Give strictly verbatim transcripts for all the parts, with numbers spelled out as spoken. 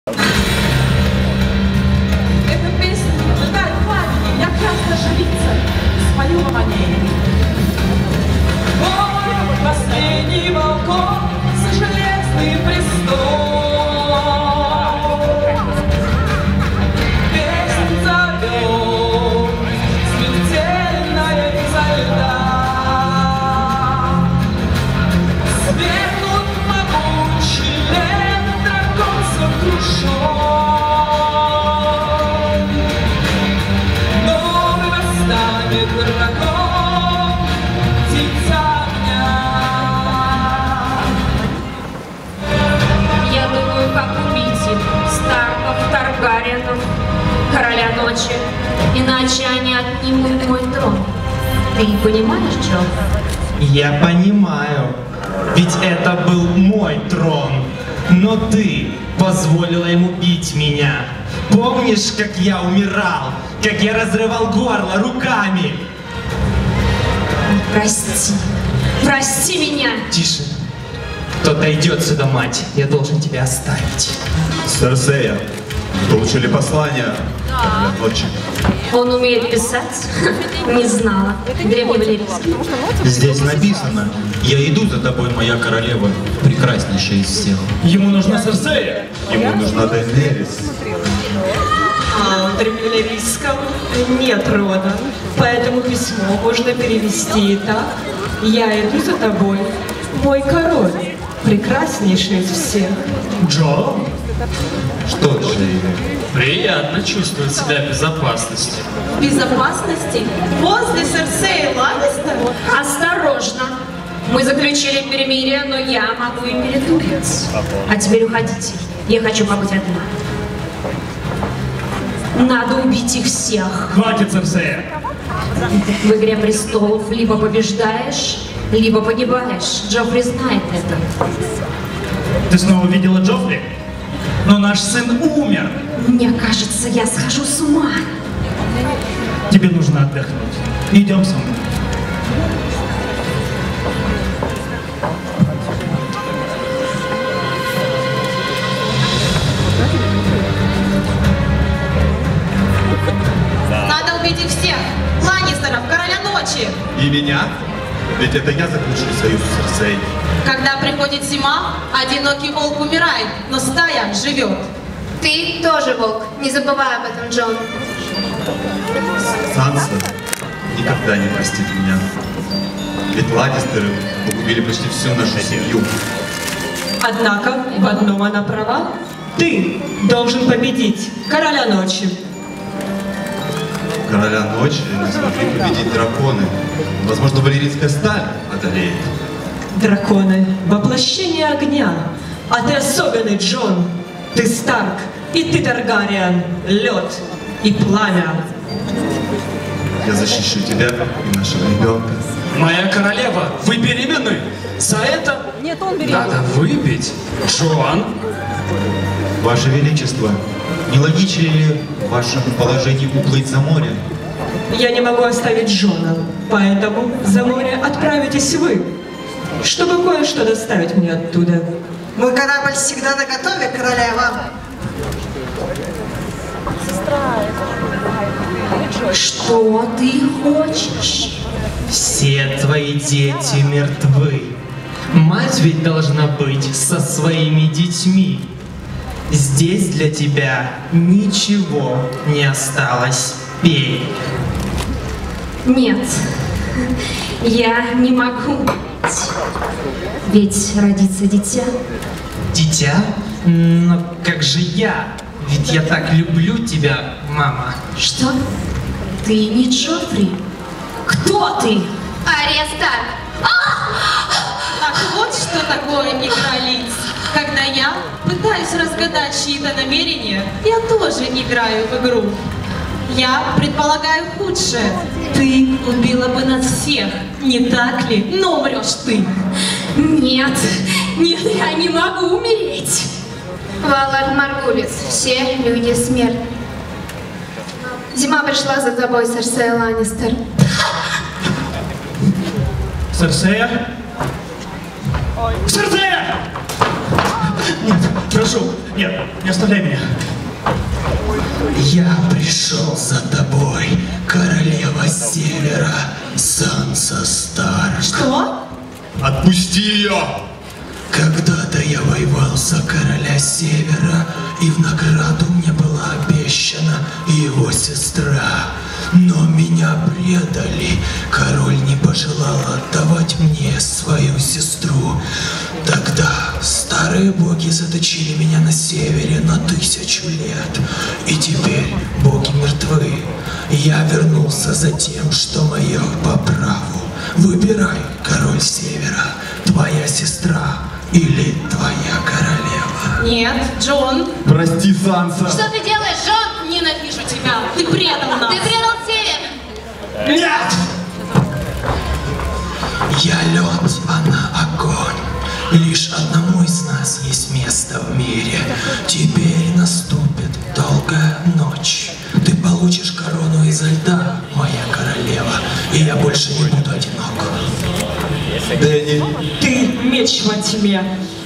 Эта песня напоминает пламени, як часто живиться, спою вам о ней. Ой, последний балкон за железный престол. Песнь зовет, смертельная изо льда. Свергнут могучий лет, дракон сокрушен. Новый восстанет дракон, птица огня. Я думаю, как убить их, Старков, Таргариенов, Короля Ночи. Иначе они отнимут мой трон. Ты понимаешь, Джон? Я понимаю, ведь это был мой трон, но ты позволила ему бить меня. Помнишь, как я умирал, как я разрывал горло руками? Прости, прости меня. Тише. Кто-то идет сюда, мать. Я должен тебя оставить. Серсея, получили послание? Да. Ночи. Он умеет писать? Не знала. Древневалерийский. Здесь написано: я иду за тобой, моя королева, прекраснейшая из всех. Ему нужна Серсея. Ему нужна Дейенерис. А в древневалерийском нет рода, поэтому письмо можно перевести так: я иду за тобой, мой король, прекраснейший из всех. Джо? Что, Джейми? Приятно чувствовать себя в безопасности. Безопасности? Возле Серсеи Ланнистер? Осторожно. Мы заключили перемирие, но я могу и передумать. А теперь уходите. Я хочу побыть одна. Надо убить их всех. Хватит, Серсея. В игре престолов либо побеждаешь, либо погибаешь. Джоффри знает это. Ты снова видела Джоффри? Но наш сын умер. Мне кажется, я схожу с ума. Тебе нужно отдохнуть. Идем со мной. Надо убить их всех! Ланнистеров, Короля Ночи! И меня? Ведь это я заключил союз с Серсеей. Когда приходит зима, одинокий волк умирает, но стая живет. Ты тоже волк. Не забывай об этом, Джон. Санса никогда не простит меня. Ведь Ланнистеры погубили почти всю нашу семью. Однако в одном она права. Ты должен победить Короля Ночи. Короля Ночи не смогли победить драконы. Возможно, валерийская сталь одолеет. Драконы — воплощение огня. А ты особенный, Джон. Ты Старк, и ты Таргариен, лед и пламя. Я защищу тебя и нашего ребенка. Моя королева, вы беременны? За это Нет, он беременный. надо выпить. Джоан? Ваше Величество, не логичнее ли в вашем положении уплыть за море? Я не могу оставить Джона, поэтому за море отправитесь вы, чтобы кое-что доставить мне оттуда. Мой корабль всегда наготове, королева. Что ты хочешь? Все твои дети мертвы. Мать ведь должна быть со своими детьми. Здесь для тебя ничего не осталось. Пей. Нет, я не могу. Ведь родится дитя. Дитя? Но как же я? Ведь я так люблю тебя, мама. Что? Ты не Джоффри? Кто ты? Ария Старк. Ах, вот что такое игра лиц. Когда я пытаюсь разгадать чьи-то намерения, я тоже играю в игру. Я предполагаю худшее. Ты убила бы нас всех, не так ли? Но умрешь ты. Нет, нет, я не могу умереть. Валар Маргулис. Все люди смертны. Зима пришла за тобой, Серсея Ланнистер. Серсея? Серсея! Нет, прошу, Нет, не оставляй меня. Я пришел за тобой, королева Севера, Санса Старк. Что? Отпусти ее! Когда-то я воевал за короля Севера, и в награду мне была обещана его сестра. Но меня предали. Король не пожелал отдавать мне свою сестру. Тогда старые боги заточили меня на севере на тысячу лет. И теперь боги мертвы. Я вернулся за тем, что мое по праву. Выбирай, король Севера, твоя сестра или твоя королева. Нет, Джон. Прости, Санса. Что ты делаешь, Джон? Ненавижу тебя. Ты предал нас. Ты предал Север. Нет! Я лед, она огонь. Лишь одному из нас есть место в мире. Теперь наступит долгая ночь. Ты получишь корону изо льда, моя королева, и я больше не буду одинок. Дэнни. Ты меч во тьме.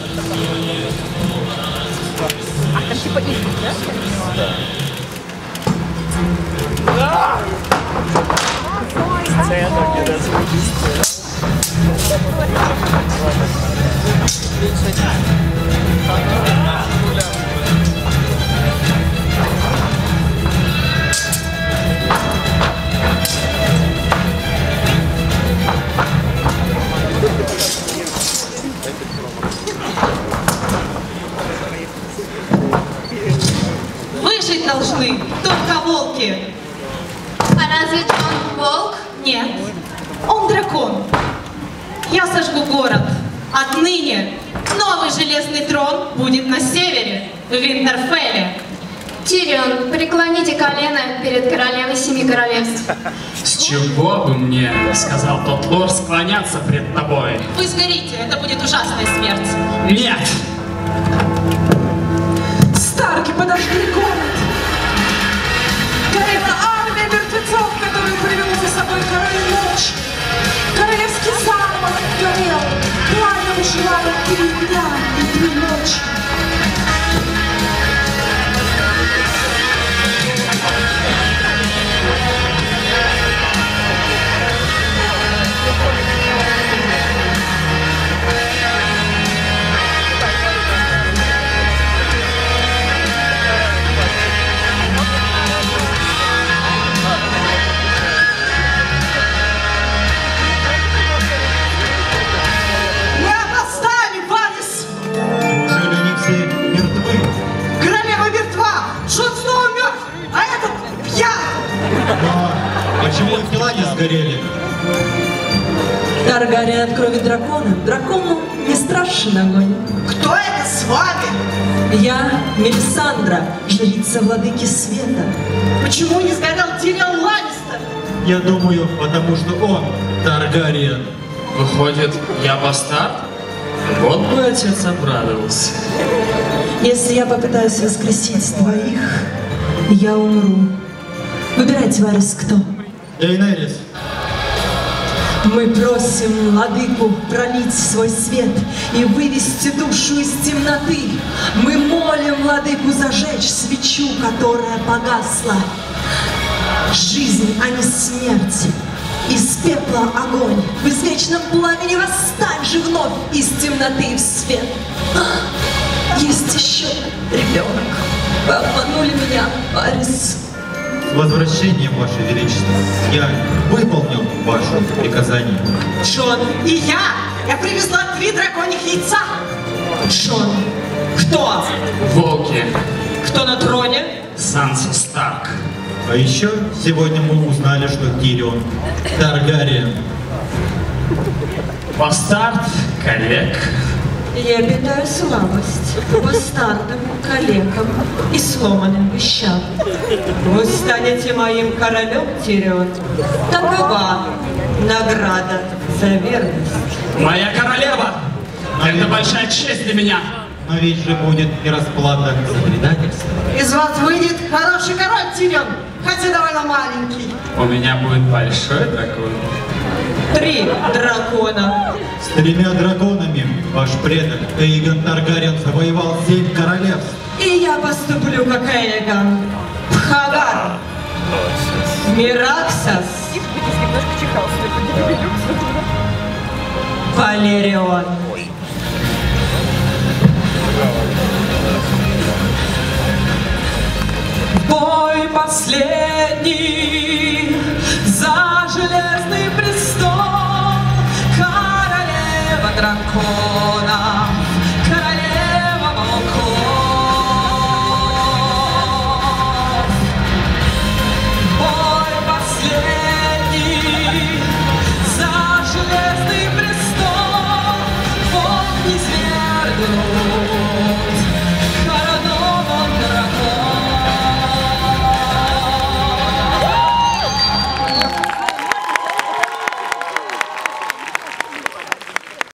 Выжить должны только волки. А разве Джон волк? Нет, он дракон. Я сожгу город. Отныне новый железный трон будет на севере, в Винтерфелле. Тирион, преклоните колено перед королевой семи королевств. С чего бы мне, сказал тот лорд, склоняться пред тобой? Вы сгорите, это будет ужасная смерть. Нет! Старки подожгли город. Горела армия мертвецов, которую привел за собой король ночи. Королевский замок горел, пламя выживало три дня и три ночи. Почему их тела не сгорели? Таргариен от крови дракона. Дракону не страшен огонь. Кто это с вами? Я Мелисандра, жрица владыки света. Почему не сгорел Тирион Ланнистер? Я думаю, потому что он Таргариен. Выходит, я бастард? Вот бы отец обрадовался. Если я попытаюсь воскресить твоих, я умру. Выбирайте, Варис, кто? Дейнерис. Мы просим владыку пролить свой свет и вывести душу из темноты. Мы молим владыку зажечь свечу, которая погасла. Жизнь, а не смерть. Из пепла огонь. В извечном пламени восстань же вновь из темноты в свет. Есть еще ребенок. Вы обманули меня, Варис. С возвращением, Ваше Величество. Я выполнил ваше приказание. Джон и я! Я привезла три драконьих яйца! Джон. Кто? Волки. Кто на троне? Санса Старк. А еще сегодня мы узнали, что Тирион Таргариен. Бастард, коллег. Я питаю слабость к бастардам, коллегам и сломанным вещам. Вы станете моим королем, Тирион. Такова награда за верность. Моя королева! Это большая честь для меня. Но ведь же будет и расплата за предательство. Из вас выйдет хороший король, Тирион, хотя довольно маленький. У меня будет большой дракон. Три дракона. С тремя драконами ваш предок Эйгон Таргариен завоевал семь королевств. И И я поступлю как Элеган, Пхагар, Мираксас, Валерион.